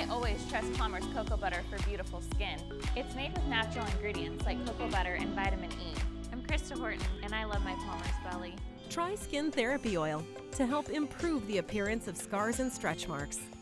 I always trust Palmer's cocoa butter for beautiful skin. It's made with natural ingredients like cocoa butter and vitamin E. I'm Krista Horton, and I love my Palmer's Belly. Try Skin Therapy Oil to help improve the appearance of scars and stretch marks.